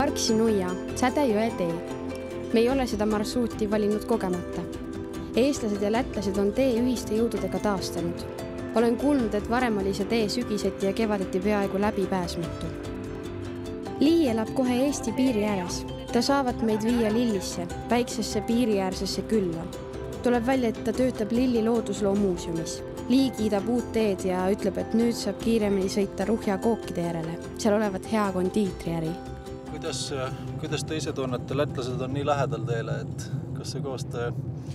Karksi-Nuia, Sädejõe tee. Me ei ole seda marsruuti valinud kogemata. Eestlased ja lätlased on tee ühiste jõududega taastanud. Olen kuulnud, et varem oli see tee sügiseti ja kevadeti peaaegu läbipääsmatu. Lii elab kohe Eesti piiri ääres. Ta saavat meid viia Lillisse, väiksesse piiriäärsesse külla. Tuleb välja, et ta töötab Lilli loodusloomuuseumis. Lii kiidab uut teed ja ütleb, et nüüd saab kiiremini sõita Ruhja kookide järele. Seal olevat hea kondiitriäri. Kuidas te ise tunnete? Lätlased on nii lähedal teile, et kas see koostöö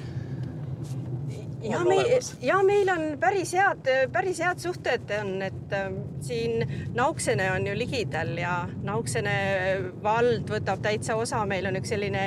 on olemas? Ja meil on päris head suhted on, et siin Nauksene on ju ligidal ja Nauksene vald võtab täitsa osa. Meil on üks selline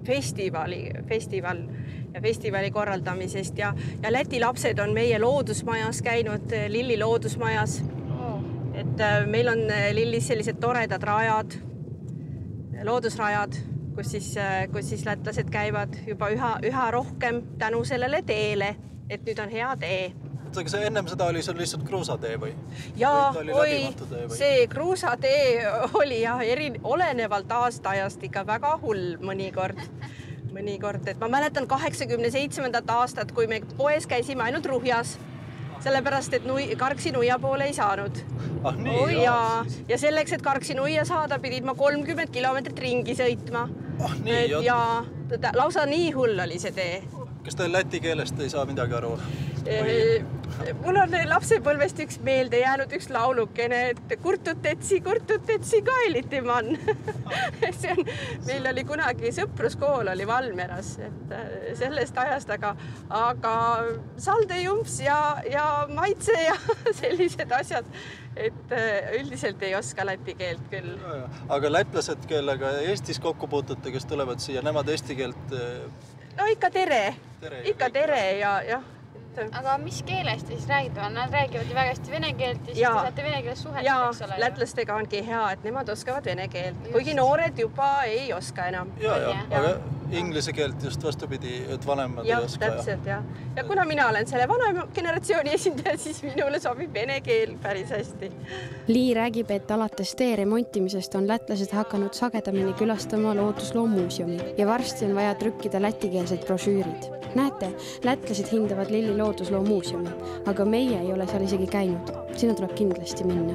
festivali korraldamisest ja Läti lapsed on meie loodusmajas käinud, Lilli loodusmajas. Et meil on Lillis sellised toredad rajad, loodusrajad, kus siis lätlased käivad juba üha rohkem tänu sellele teele, et nüüd on hea tee. Ennem seda oli seal lihtsalt kruusatee või? Jaa, see kruusatee oli olenevalt aastaajast ikka väga hull mõnikord, et ma mäletan 87. aastat, kui me poes käisime ainult Ruhjas, sellepärast, et Karksi-Nuia poole ei saanud. Ja selleks, et Karksi-Nuia saada, pidid ma 30 kilomeetrit ringi sõitma. Ja lausa nii hull oli see tee. Kas te läti keelest ei saa midagi aru? Mul on lapsepõlvest üks meelde jäänud üks laulukene, et kurtutetsi kaeliti man. Meil oli kunagi sõpruskool oli Valmeras, et sellest ajast, aga saldejumps ja maitse ja sellised asjad, et üldiselt ei oska läti keelt küll. Aga lätlased, kellega Eestis kokku puutute, kes tulevad siia, nemad eesti keelt... No ikka tere ja. Aga mis keelest siis räägivad? Nad räägivad ju väga hästi vene keelt ja siis te saate vene keeles suhelda, eks ole? Lätlastega ongi hea, et nemad oskavad vene keelt, kuigi noored juba ei oska enam. Aga inglise keelt just vastupidi, et vanemad ei oska. Täpselt, ja kuna mina olen selle vanema generatsiooni esindaja, siis minule sobib vene keel päris hästi. Lii räägib, et alates tee remontimisest on lätlased hakanud sagedamini külastama loodusloomuuseumi ja varsti on vaja trükkida lätikeelsed brošüürid. Näete, lätlased hindavad Lilli loodusloomuuseumi, aga meie ei ole seal isegi käinud. Sinna tuleb kindlasti minna.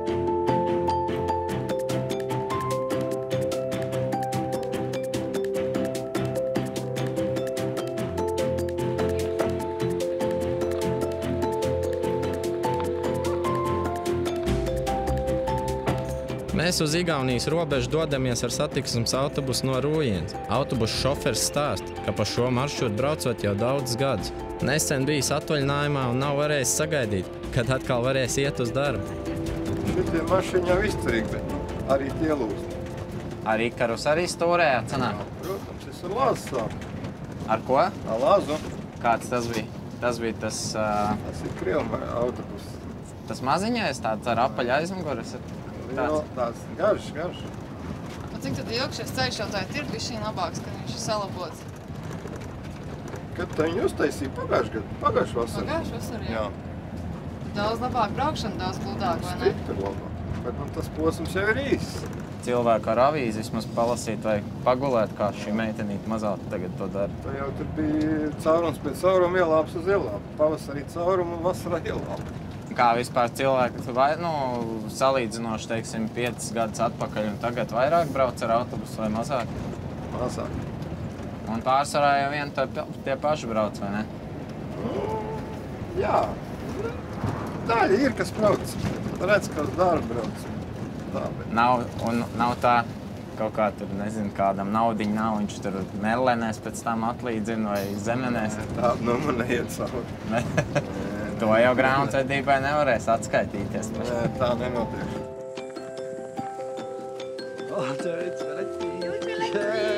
Mēs uz Igaunijas robežu dodamies ar satiksmes autobusu no Rūjienas. Autobusu šoferis stāst, ka pa šo maršrutu braucot jau daudz gadus. Nesen bijis atvaļinājumā un nav varējis sagaidīt, kad atkal varēs iet uz darbu. Šitie mašiņi jau izturīgi, bet arī tie lūst. Arī karus arī stūrējā cenā? Protams, es ar lāzu sāku. Ar ko? Ar lāzu. Kāds tas bija? Tas bija tas... Tas ir Krievuma autobus. Tas maziņais, tāds ar apaļa aizmuguras? Tāds garš. Cik tad ilgšies ceļš jau tā ir bišķiņ labāks, kad viņš ir salabots? Kad tā viņu uztaisīja pagājuši vasarā? Pagājuši vasarā, jā. Daudz labāk braukšana, daudz gludāk, vai ne? Stipri labāk, bet tas posms jau ir īsts. Cilvēku ar avīzi vismaz palasīt vai pagulēt, kā šī meitenīte mazāk tagad to dara. Tā jau tur bija caurums pēc cauruma ielāps uz ielāpu. Pavasarī caurumu un vasarā ielāpu. Kā vispār cilvēki salīdzinoši, teiksim, 5 gadus atpakaļ un tagad vairāk brauc ar autobusu vai mazāk? Mazāk. Un pārsvarā jau vien tie paši brauc, vai ne? Jā. Daļa ir, kas brauc. Redz, ka uz darbu brauc. Nav tā, kaut kā tur, nezinu, kādam naudiņu nav, viņš tur melenēs pēc tam atlīdzina vai zemenēs. Tā, man neiet savu. To jau grāmatvedībai nevarēs atskaitīties. Nē, tā nenotiek. Tervetuloa.